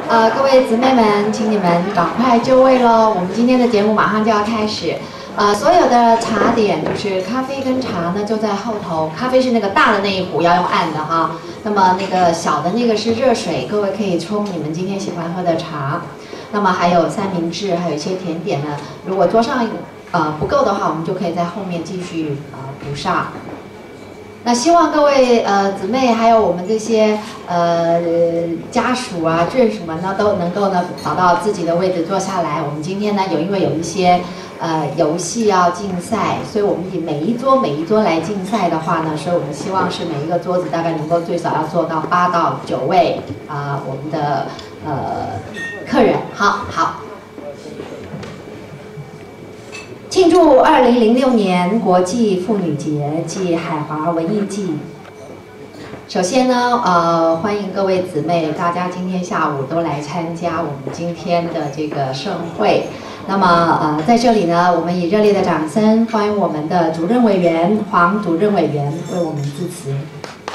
各位姊妹们，请你们赶快就位喽！我们今天的节目马上就要开始。所有的茶点就是咖啡跟茶呢，就在后头。咖啡是那个大的那一壶，要用按的哈。那么那个小的那个是热水，各位可以冲你们今天喜欢喝的茶。那么还有三明治，还有一些甜点呢。如果桌上不够的话，我们就可以在后面继续补上。那希望各位姊妹还有我们这些家属啊、眷属们呢，都能够呢找到自己的位置坐下来。我们今天呢因为有一些游戏要竞赛，所以我们以每一桌来竞赛的话呢，所以我们希望是每一个桌子大概能够最少要坐到8到9位我们的客人。好。庆祝2006年国际妇女节暨海华文艺季。首先呢，欢迎各位姊妹，大家今天下午都来参加我们今天的这个盛会。那么在这里呢，我们以热烈的掌声欢迎我们的主任委员黄主任委员为我们致辞。